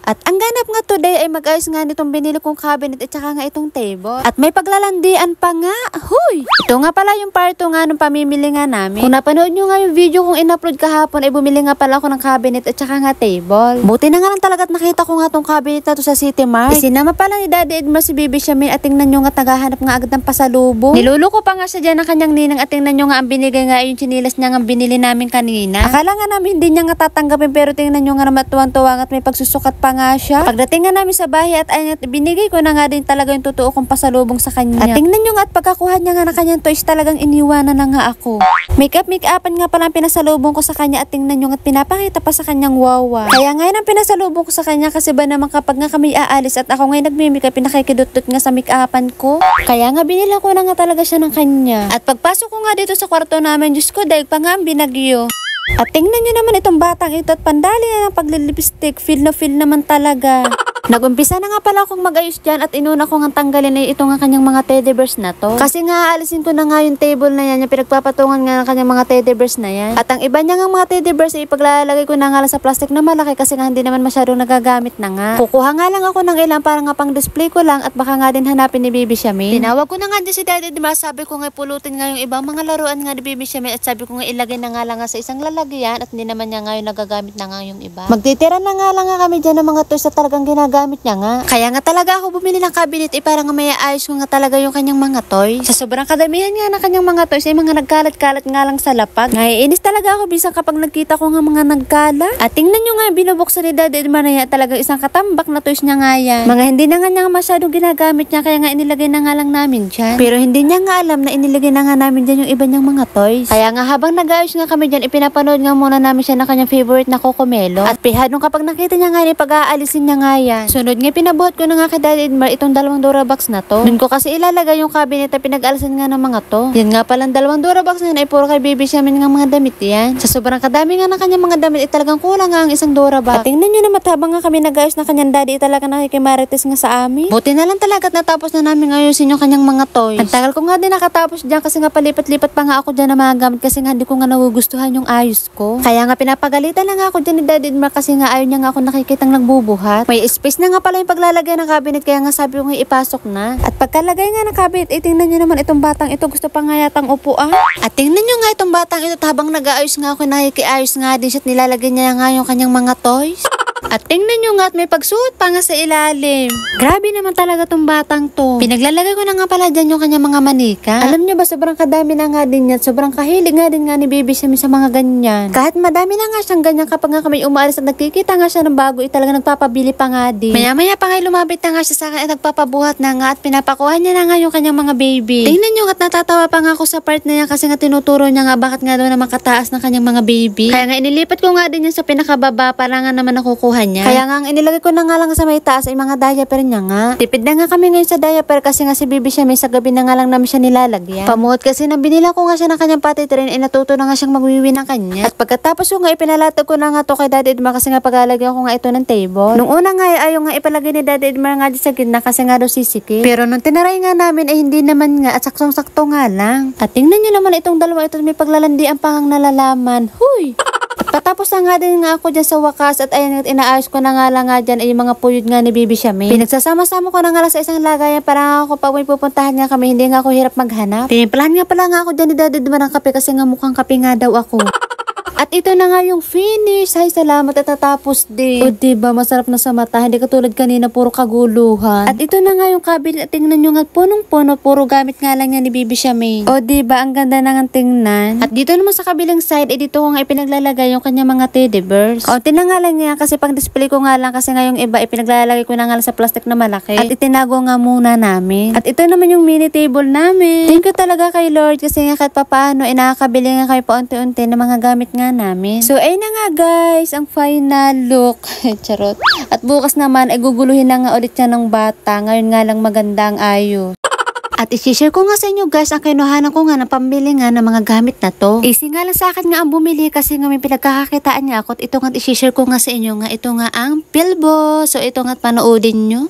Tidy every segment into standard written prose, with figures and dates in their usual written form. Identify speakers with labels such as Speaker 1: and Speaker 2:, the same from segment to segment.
Speaker 1: At ang ganap nga today ay mag-ayos nga nitong binili kong cabinet at saka nga itong table. At may paglalandian pa nga. Huy! Ito nga pala yung part 2 nga nung pamimili nga namin. Kung napanood nyo nga yung video kong in-upload kahapon ay bumili nga pala ako ng cabinet at saka nga table. Buti na nga lang talaga at nakita ko nga tong cabinet na to sa City Mart. Isinama pala ni Daddy Edmar si Bibi Shamin at tingnan nyo nga naghahanap nga agad ng pasalubong. Niluluko pa nga siya dyan ng kanyang ninang at tingnan nyo nga ang binigay nga yung chinilas niya nga binili namin kanina. Akala nga namin hindi niya nga tatanggapin pero tingnan nyo nga naman tuwang-tuwang at may pagsusukat pa nga siya. Pagdating nga namin sa bahay at ay binigay ko na nga din talaga yung totoo kong pasalubong sa kanya. At tingnan nyo nga at pagkakuha niya nga na kanyang toys talagang iniwanan na nga ako. Make-upan nga pala ang pinasalubong ko sa kanya at tingnan nyo nga at pinapakita pa sa kanyang wawa. Kaya ngayon ang pinasalubong ko sa kanya kasi ba naman kapag nga kami aalis at ako ngayon nagmimikap pinakikidot-dot nga sa make-upan ko. Kaya nga binila ko na nga talaga siya ng kanya. At pagpasok ko nga dito sa kwarto namin, Diyos ko dahil pa nga ang binagyo. At tingnan nyo naman itong batang ito at pandali na ng paglilipstick. Feel naman talaga. Nag-umpisa na nga pala akong mag-ayos dyan at inuna ko nga tanggalin na ito nga kanyang mga teddy bears na to. Kasi nga aalisin ko na nga yung table na yan, yung pinagpapatungan nga ng kanyang mga teddy bears na yan. At ang iba niya nga mga teddy bears ay ipaglalagay ko na nga lang sa plastic na malaki kasi nga hindi naman masyadong nagagamit na nga. Kukuha nga lang ako ng ilang para nga pang display ko lang at baka nga din hanapin ni Bibi Shamin. Tinawag ko na nga din si Daddy Edmar, sabi ko nga pulutin nga yung ibang mga laruan nga ni Bibi Shamin at sabi ko nga ilagay na nga lang nga sa isang lalagyan at hindi naman niya nga yung nagagamit na nga yung iba. Magtitira na nga lang nga kami dyan ng mga toys na talagang ginagamit niya nga. Kaya nga talaga ako bumili ng cabinet para nga may ayos ko nga talaga yung kanyang mga toys. Sa sobrang kadamihan nga na kanyang mga toys ay mga nagkalat-kalat nga lang sa lapag. Naiinis talaga ako bisan kapag nagkita ko nga mga nagkalat. At tingnan nyo nga binubuksan ni Daddy Edmar na yan talagang isang katambak na toys niya nga yan. Mga hindi na nga niya masyadong ginagamit niya kaya nga inilagay na nga lang namin dyan. Pero hindi niya nga alam na inilagay na nga namin dyan yung iba niyang mga toys. Kaya nga habang nag-ayos nga kami dyan ipinapanood nga muna namin siya na kanyang favorite na Cocomelon. At pihadong kapag nakita niya nga yan pag-aalisin niya nga yan. Sunod nga pinabuhat ko na nga kay Daddy Edmar itong 2 Durabox na to. Doon ko kasi ilalagay yung cabinet na pinag-alasan nga ng mga to. Yan nga palang 2 Durabox na yan ay puro kay Bibi Shamin nga mga damit yan. Sa sobrang kadami nga ng kanyang mga damit ay talagang kulang nga ang isang Durabox. At tingnan nyo naman habang nga kami nag-ayos na kanyang daddy talaga nakikimarites nga sa amin. Buti na lang talaga at natapos na namin ayusin yung kanyang mga toys. Ang tagal ko nga din nakatapos dyan kasi nga palipat-lipat pa nga ako dyan na mga gamit kasi nga hindi ko nga nagugustuhan yung ayos ko. Kaya nga pinapagalitan na nga ako dyan ni Daddy Edmar kasi nga ayaw niya nga ako nakikitang nagbubuhat. May space na nga pala yung paglalagay ng cabinet kaya nga sabi ko nga ipasok na. At pagkalagay nga ng cabinet, tingnan nyo naman itong batang ito gusto pa nga yatang upuan. At tingnan nyo nga itong batang ito habang nag-aayos nga ako nakikiayos nga din siya at nilalagay niya nga yung kanyang mga toys. At tingnan nyo nga at may pagsuot pa nga sa ilalim. Grabe naman talaga tong batang to. Pinaglalagay ko na nga pala dyan yung kanyang mga manika. Alam nyo ba sobrang kadami na nga din yan. Sobrang kahilig nga din nga ni Bibi Shamin sa mga ganyan. Kahit madami na nga siyang ganyan kapag nga kami umaalis at nagkikita nga siya ng bago talaga nagpapabili pa nga din. Maya-maya pa nga lumapit na nga siya sa akin at nagpapabuhat na nga at pinapakuha niya na nga yung kanyang mga baby. Tingnan nyo at natatawa pa nga ako sa part na yan kasi nga tinuturo niya nga bakit nga daw na makataas ng kanyang mga baby. Kaya nga inilipat ko nga din yan sa pinakababa para nga naman nakukuha niya. Kaya nga ang inilagay ko na nga lang sa may taas ay mga diaper niya nga. Tipid na nga kami ngayon sa diaper kasi nga si Bibi Shamin sa gabi na nga lang namin siya nilalagyan. Pamuot kasi nang binila ko nga siya ng kanyang potty train ay natuto na nga siyang magwiwi ng kanya. At pagkatapos ko nga ipinalatag ko na nga to kay Daddy Edmar kasi nga paglalagyan ko nga ito ng table. Nung una nga ayaw nga ipalagay ni Daddy Edmar nga di sa gitna kasi nga daw sisikip. Pero nung tinaray nga namin ay hindi naman nga at saktong-sakto nga lang. At tingnan nyo naman itong dalawa ito may paglalandian pa ngang nalalaman. Huy! Patapos na nga din nga ako dyan sa wakas at ayun at inaayos ko na nga lang nga dyan ay yung mga puyod nga ni Bibi Shamin. Pinagsasama-sama ko na nga lang sa isang lagayan para nga ako pag may pupuntahan nga kami hindi nga ako hirap maghanap. Tinimplahan nga pala nga ako dyan ni Daddy Edmar ng kape kasi nga mukhang kape nga daw ako. At ito na nga yung finish. Ay, salamat at tatapos din. O diba, masarap na sa mata. Hindi katulad kanina, puro kaguluhan. At ito na nga yung cabinet. Tingnan nyo nga, punong-puno. Puro gamit nga lang yan ni Bibi Shamin. O diba, ang ganda na nga tingnan. At dito naman sa kabilang side, dito ko nga ipinaglalagay yung kanya mga teddy bears. O, tinanga lang nga kasi pang display ko nga lang kasi nga yung iba, ipinaglalagay ko na nga lang sa plastic na malaki. At itinago nga muna namin. At ito naman yung mini table namin. Thank you talaga kay Lord kasi nga kahit papaano, nakakabili nga kayo paunti-unti ng mga gamit nga namin. So, ayun na nga guys, ang final look. Charot. At bukas naman, ay guguluhin na nga ulit siya ng bata. Ngayon nga lang maganda ang ayos. At isi-share ko nga sa inyo guys, ang kinuhanan ko nga ng pambili nga ng mga gamit na to. Easy nga lang sa akin nga ang bumili kasi nga may pinagkakakitaan niya ako. At ito nga isi-share ko nga sa inyo nga, ito nga ang Pilbo. So, ito nga panoodin nyo.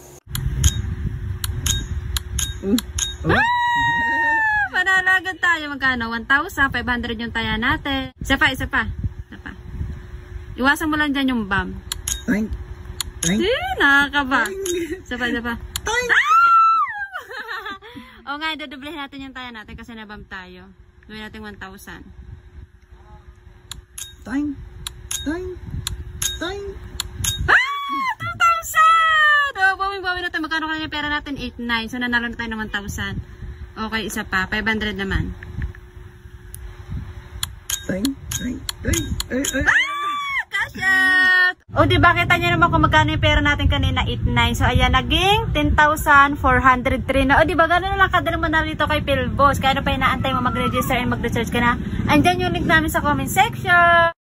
Speaker 1: Panalagad tayo magkano? 1,500 yung taya natin. Isa pa. Iwasan mo lang dyan yung bam. Nakakaba. Sapa. O nga, dodoblehin natin yung taya natin kasi nabam tayo. Gawin natin 1,000.
Speaker 2: Toing!
Speaker 1: 2,000! O, bawin natin. Magkano kanina yung pera natin? 8,900. So, nanalo na tayo ng 1,000. Okay, isa pa. 500 naman. Kasha! O, diba, kita nyo naman kung magkano yung pera natin kanina, 8,900. So, ayan, naging 10,403 na. O, diba, gano'n na lang kadalang manalo dito kay Philboss. Kaya ano pa inaantay mo mag-register and mag-research ka na. Andyan yung link namin sa comment section.